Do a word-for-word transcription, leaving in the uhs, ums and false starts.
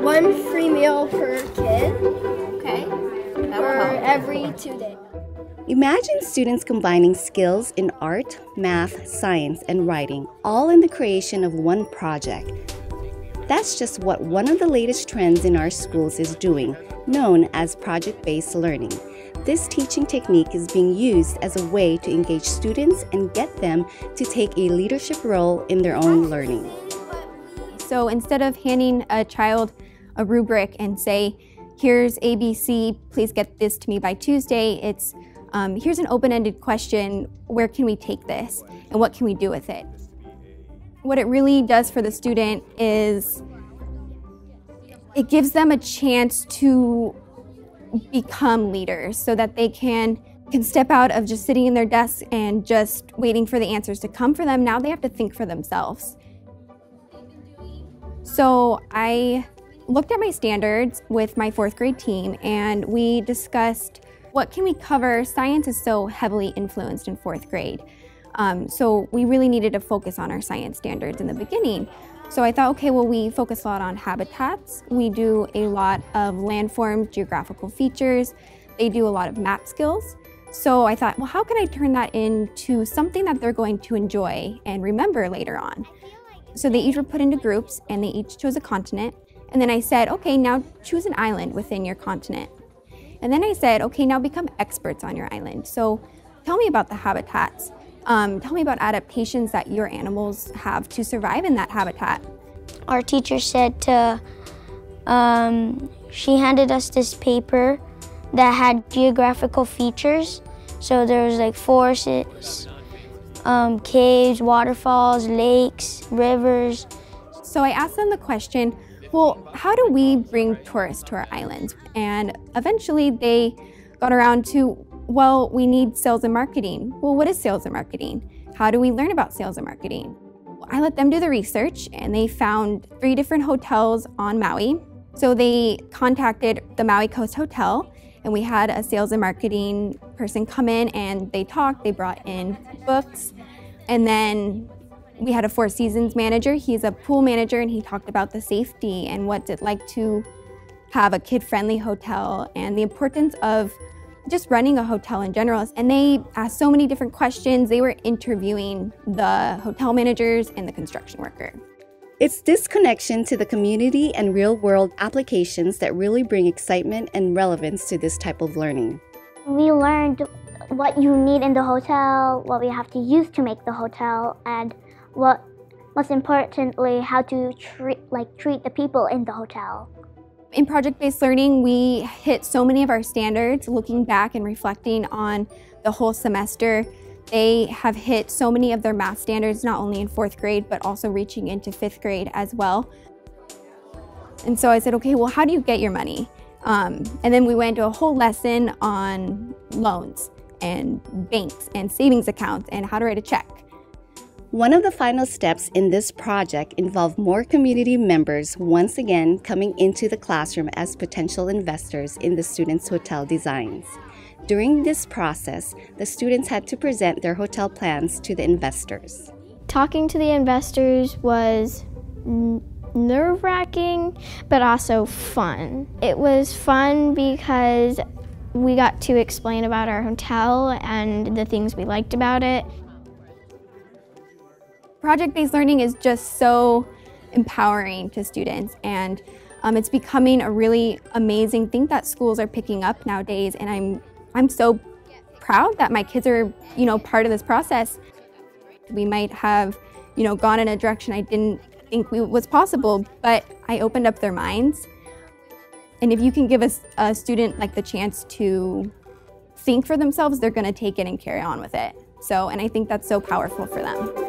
one free meal per kid. Okay. That for every two days. Imagine students combining skills in art, math, science, and writing, all in the creation of one project. That's just what one of the latest trends in our schools is doing, known as project-based learning. This teaching technique is being used as a way to engage students and get them to take a leadership role in their own learning. So instead of handing a child a rubric and say, here's A B C, please get this to me by Tuesday, it's um, here's an open-ended question, where can we take this and what can we do with it? What it really does for the student is it gives them a chance to become leaders so that they can, can step out of just sitting in their desk and just waiting for the answers to come for them. Now they have to think for themselves. So I looked at my standards with my fourth grade team and we discussed what can we cover. Science is so heavily influenced in fourth grade. Um, so we really needed to focus on our science standards in the beginning. So I thought, okay, well, we focus a lot on habitats. We do a lot of landforms, geographical features. They do a lot of map skills. So I thought, well, how can I turn that into something that they're going to enjoy and remember later on? So they each were put into groups and they each chose a continent. And then I said, okay, now choose an island within your continent. And then I said, okay, now become experts on your island. So tell me about the habitats. Um, tell me about adaptations that your animals have to survive in that habitat. Our teacher said to, um, she handed us this paper that had geographical features. So there was like forests, um, caves, waterfalls, lakes, rivers. So I asked them the question, well, how do we bring tourists to our islands? And eventually they got around to, well, we need sales and marketing. Well, what is sales and marketing? How do we learn about sales and marketing? I let them do the research and they found three different hotels on Maui. So they contacted the Maui Coast Hotel and we had a sales and marketing person come in and they talked, they brought in books. And then we had a Four Seasons manager. He's a pool manager and he talked about the safety and what's it like to have a kid-friendly hotel and the importance of just running a hotel in general. And they asked so many different questions. They were interviewing the hotel managers and the construction worker. It's this connection to the community and real-world applications that really bring excitement and relevance to this type of learning. We learned what you need in the hotel, what we have to use to make the hotel, and what, most importantly, how to treat, like, treat the people in the hotel. In project-based learning, we hit so many of our standards. Looking back and reflecting on the whole semester, they have hit so many of their math standards, not only in fourth grade, but also reaching into fifth grade as well. And so I said, okay, well, how do you get your money? Um, and then we went to a whole lesson on loans and banks and savings accounts and how to write a check. One of the final steps in this project involved more community members once again coming into the classroom as potential investors in the students' hotel designs. During this process, the students had to present their hotel plans to the investors. Talking to the investors was nerve-wracking, but also fun. It was fun because we got to explain about our hotel and the things we liked about it. Project-based learning is just so empowering to students, and um, it's becoming a really amazing thing that schools are picking up nowadays. And I'm I'm so proud that my kids are, you know, part of this process. We might have, you know, gone in a direction I didn't think we, was possible, but I opened up their minds. And if you can give a, a student like the chance to think for themselves, they're going to take it and carry on with it. So, and I think that's so powerful for them.